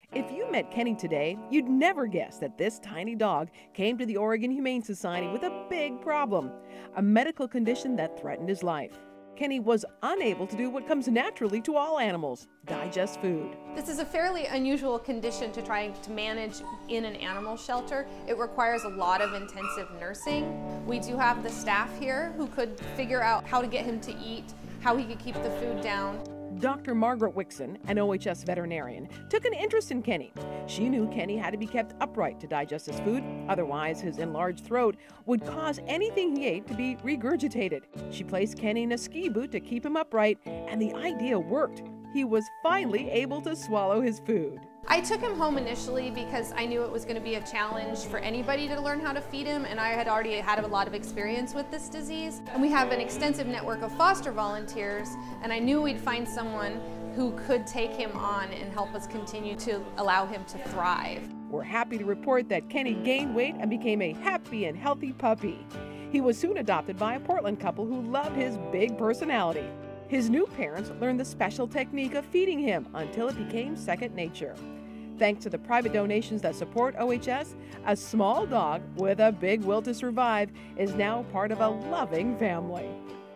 If you met Kenny today, you'd never guess that this tiny dog came to the Oregon Humane Society with a big problem, a medical condition that threatened his life. Kenny was unable to do what comes naturally to all animals, digest food. This is a fairly unusual condition to try to manage in an animal shelter. It requires a lot of intensive nursing. We do have the staff here who could figure out how to get him to eat, how he could keep the food down. Dr. Margaret Wixon, an OHS veterinarian, took an interest in Kenny. She knew Kenny had to be kept upright to digest his food, otherwise his enlarged throat would cause anything he ate to be regurgitated. She placed Kenny in a ski boot to keep him upright, and the idea worked. He was finally able to swallow his food. I took him home initially because I knew it was going to be a challenge for anybody to learn how to feed him, and I had already had a lot of experience with this disease. And we have an extensive network of foster volunteers, and I knew we'd find someone who could take him on and help us continue to allow him to thrive. We're happy to report that Kenny gained weight and became a happy and healthy puppy. He was soon adopted by a Portland couple who loved his big personality. His new parents learned the special technique of feeding him until it became second nature. Thanks to the private donations that support OHS, a small dog with a big will to survive is now part of a loving family.